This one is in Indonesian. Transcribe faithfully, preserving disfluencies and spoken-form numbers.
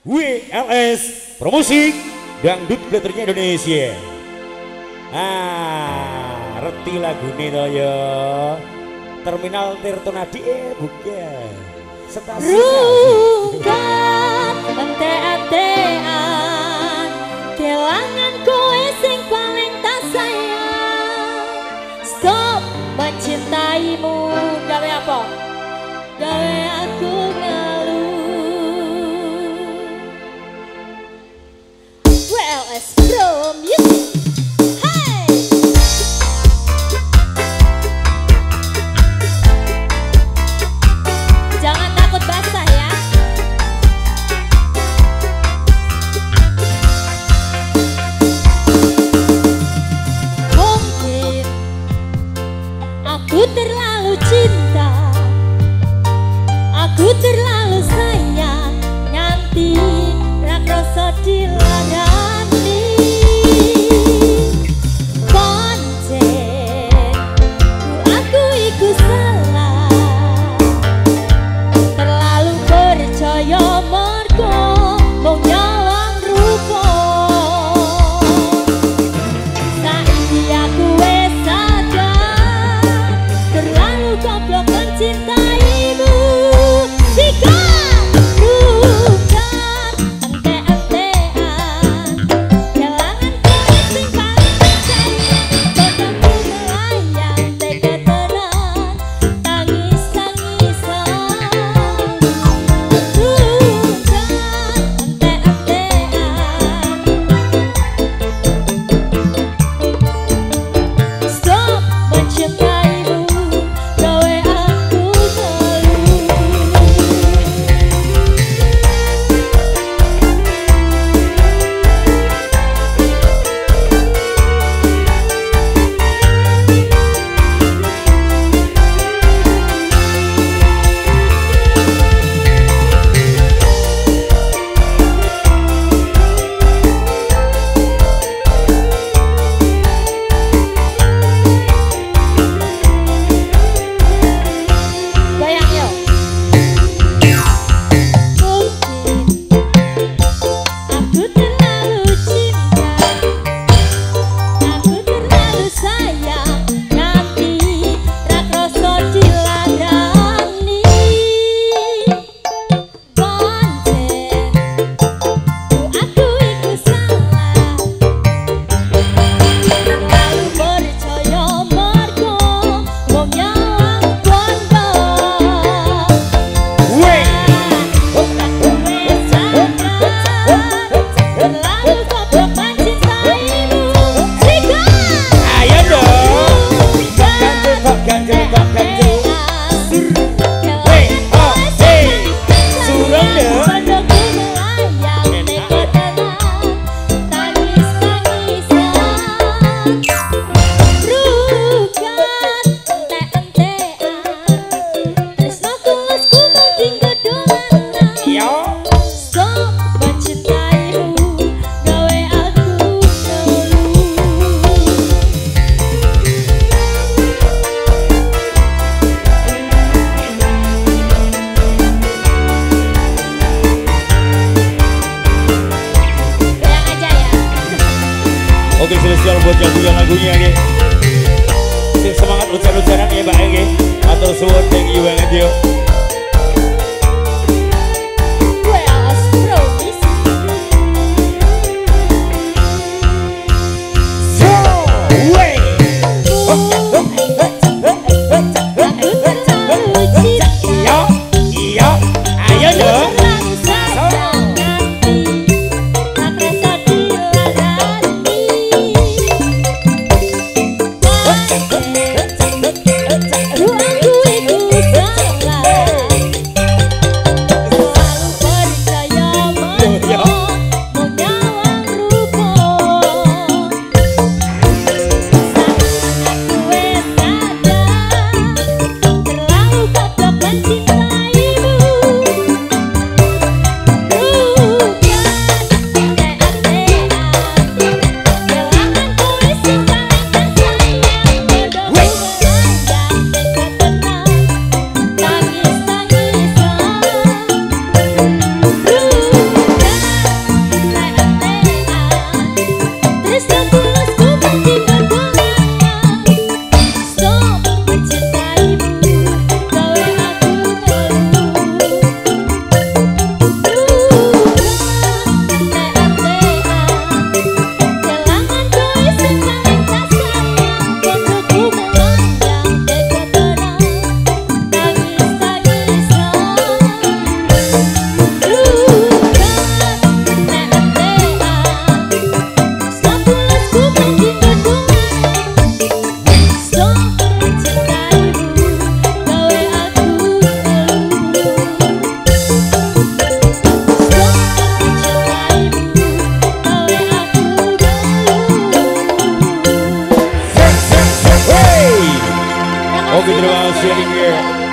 W L S Promosi Dangdut Blaternya Indonesia. Ah, reti lagune to ya. Terminal Tirtonadi eh bukan. Stasiun. Rukan ente-entean kelangan kowe sing paling tak sayang. Stop mencintaimu. Gawe apa? Gawe aku ngeluh. W L S Pro Music. Hey! Jangan takut basah ya. Mungkin aku terlalu cinta, aku terlalu sayang, nganti ra krasa dilarani. Pancen aku iku salah, terlalu percaya mergo mung nyawang rupa. Saiki aku wis sadar, terlalu goblok mencintaimu. Jika bukan ente-entean, kelangan kowe sing paling tak sayang, bodohku melayang tega tenan, tangis-tangisan. Bukan ente-entean, stop mencintaimu, gawe aku ngeluh. Goyang yo. Mungkin aku terlalu cinta, aku terlalu sayang, nganti ra krasa dilarani. Pancen aku iku salah, terlalu percaya mergo wong nyawang bondo. Terlalu goblok mencintaimu. Jika Ayo dong. bukan Kok ganjel kok ganjel. ente-entean, Hey, oh, hey. surang Surang ya. bodohku melayang tega tenan, tangis-tangisan. Rukan ente-entean, tresnaku wis kumanding gedonganan. Yo. Stop mencintaimu, gawe aku ngeluh. Goyang aja ya. Oke, spesial buat yang lagunya ya. Sing semangat ujar-ujaran ya Mbak ya. Atur suwun thank you banget yo. W L S Pro Music. So, way. Aku terlalu cinta, Iya, iya. Ayo dong. terlalu sayang, nganti ra krasa dilarani. Pancen Lu aku iku salah, terima kasih Ringge.